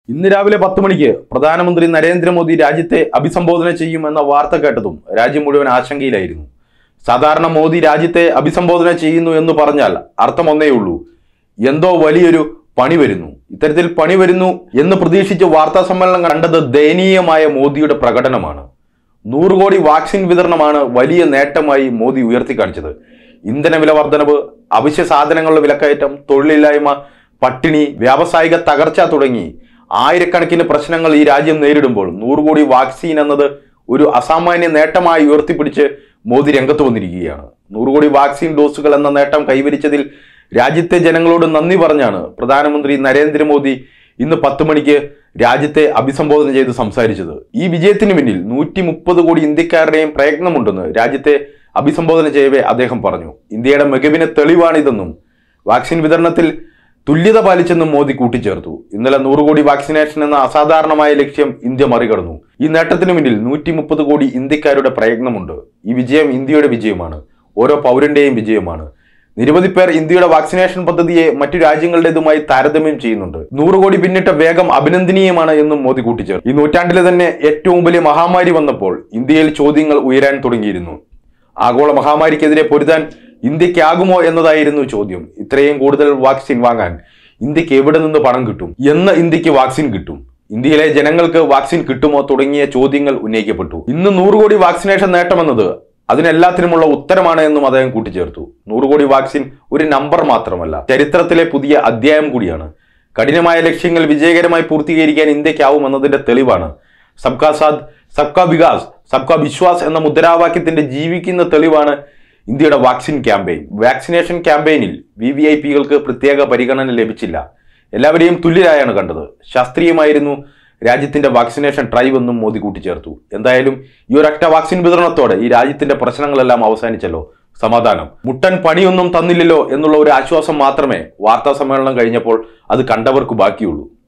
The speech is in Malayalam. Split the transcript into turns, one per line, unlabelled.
ഇന്ന് രാവിലെ 10 മണിക്ക് പ്രധാനമന്ത്രി നരേന്ദ്രമോദി രാജ്യത്തെ അഭിസംബോധന ചെയ്യുമെന്ന വാർത്ത കേട്ടതും രാജ്യം മുഴുവൻ ആശങ്കയിലായിരുന്നു. സാധാരണ മോദി രാജ്യത്തെ അഭിസംബോധന ചെയ്യുന്നു എന്ന് പറഞ്ഞാൽ അർത്ഥം ഒന്നേ ഉള്ളൂ, എന്തോ വലിയൊരു പണി വരുന്നു. ഇത്തരത്തിൽ പണി വരുന്നു എന്ന് പ്രതീക്ഷിച്ച് വാർത്താ സമ്മേളനം കണ്ടത് ദയനീയമായ മോദിയുടെ പ്രകടനമാണ്. 100 കോടി വാക്സിൻ വിതരണമാണ് വലിയ നേട്ടമായി മോദി ഉയർത്തിക്കാണിച്ചത്. ഇന്ധന വില വർധനവ്, അവശ്യ സാധനങ്ങളുടെ വിലക്കയറ്റം, തൊഴിലില്ലായ്മ, പട്ടിണി, വ്യാവസായിക തകർച്ച തുടങ്ങി ആയിരക്കണക്കിന് പ്രശ്നങ്ങൾ ഈ രാജ്യം നേരിടുമ്പോൾ 100 കോടി വാക്സിൻ എന്നത് ഒരു അസാമാന്യ നേട്ടമായി ഉയർത്തിപ്പിടിച്ച് മോദി രംഗത്ത് വന്നിരിക്കുകയാണ്. 100 കോടി വാക്സിൻ ഡോസുകൾ എന്ന നേട്ടം കൈവരിച്ചതിൽ രാജ്യത്തെ ജനങ്ങളോട് നന്ദി പറഞ്ഞാണ് പ്രധാനമന്ത്രി നരേന്ദ്രമോദി ഇന്ന് 10 മണിക്ക് രാജ്യത്തെ അഭിസംബോധന ചെയ്ത് സംസാരിച്ചത്. ഈ വിജയത്തിന് പിന്നിൽ 130 കോടി ഇന്ത്യക്കാരുടെയും പ്രയത്നമുണ്ടെന്ന് രാജ്യത്തെ അഭിസംബോധന ചെയ്യവേ അദ്ദേഹം പറഞ്ഞു. ഇന്ത്യയുടെ മികവിന് തെളിവാണിതെന്നും വാക്സിൻ വിതരണത്തിൽ തുല്യത പാലിച്ചെന്നും മോദി കൂട്ടിച്ചേർത്തു. ഇന്നലെ 100 കോടി വാക്സിനേഷൻ എന്ന അസാധാരണമായ ലക്ഷ്യം ഇന്ത്യ മറികടന്നു. ഈ നേട്ടത്തിന് പിന്നിൽ 130 കോടി ഇന്ത്യക്കാരുടെ പ്രയത്നമുണ്ട്. ഈ വിജയം ഇന്ത്യയുടെ വിജയമാണ്, ഓരോ പൗരന്റെയും വിജയമാണ്. നിരവധി പേർ ഇന്ത്യയുടെ വാക്സിനേഷൻ പദ്ധതിയെ മറ്റു രാജ്യങ്ങളുടേതുമായി താരതമ്യം ചെയ്യുന്നുണ്ട്. 100 കോടി പിന്നിട്ട വേഗം അഭിനന്ദനീയമാണ് എന്നും മോദി കൂട്ടിച്ചേർത്തു. ഈ നൂറ്റാണ്ടിലെ തന്നെ ഏറ്റവും വലിയ മഹാമാരി വന്നപ്പോൾ ഇന്ത്യയിൽ ചോദ്യങ്ങൾ ഉയരാൻ തുടങ്ങിയിരുന്നു. ആഗോള മഹാമാരിക്കെതിരെ പൊരുതാൻ ഇന്ത്യക്കാകുമോ എന്നതായിരുന്നു ചോദ്യം. ഇത്രയും കൂടുതൽ വാക്സിൻ വാങ്ങാൻ ഇന്ത്യക്ക് എവിടെ നിന്ന് പണം കിട്ടും? എന്ന് ഇന്ത്യക്ക് വാക്സിൻ കിട്ടും? ഇന്ത്യയിലെ ജനങ്ങൾക്ക് വാക്സിൻ കിട്ടുമോ? തുടങ്ങിയ ചോദ്യങ്ങൾ ഉന്നയിക്കപ്പെട്ടു. ഇന്ന് 100 കോടി വാക്സിനേഷൻ നേട്ടമെന്നത് അതിനെല്ലാത്തിനുമുള്ള ഉത്തരമാണ് എന്നും അദ്ദേഹം കൂട്ടിച്ചേർത്തു. 100 കോടി വാക്സിൻ ഒരു നമ്പർ മാത്രമല്ല, ചരിത്രത്തിലെ പുതിയ അധ്യായം കൂടിയാണ്. കഠിനമായ ലക്ഷ്യങ്ങൾ വിജയകരമായി പൂർത്തീകരിക്കാൻ ഇന്ത്യക്കാവുമെന്നതിന്റെ തെളിവാണ്. സബ്കാ സാഥ് സബ്കാ വികാസ് സബ്കാ വിശ്വാസ് എന്ന മുദ്രാവാക്യത്തിന്റെ ജീവിക്കുന്ന തെളിവാണ് ഇന്ത്യയുടെ വാക്സിൻ ക്യാമ്പയിൻ. വാക്സിനേഷൻ ക്യാമ്പയിനിൽ VVIPകൾക്ക് പ്രത്യേക പരിഗണന ലഭിച്ചില്ല. എല്ലാവരെയും തുല്യരായാണ് കണ്ടത്. ശാസ്ത്രീയമായിരുന്നു രാജ്യത്തിന്റെ വാക്സിനേഷൻ ഡ്രൈവ് എന്നും മോദി കൂട്ടിച്ചേർത്തു. എന്തായാലും ഈ ഒരൊറ്റ വാക്സിൻ വിതരണത്തോടെ ഈ രാജ്യത്തിന്റെ പ്രശ്നങ്ങളെല്ലാം അവസാനിച്ചല്ലോ. സമാധാനം. മുട്ടൻ പണിയൊന്നും തന്നില്ലല്ലോ എന്നുള്ള ഒരു ആശ്വാസം മാത്രമേ വാർത്താ സമ്മേളനം കഴിഞ്ഞപ്പോൾ അത് കണ്ടവർക്ക് ബാക്കിയുള്ളൂ.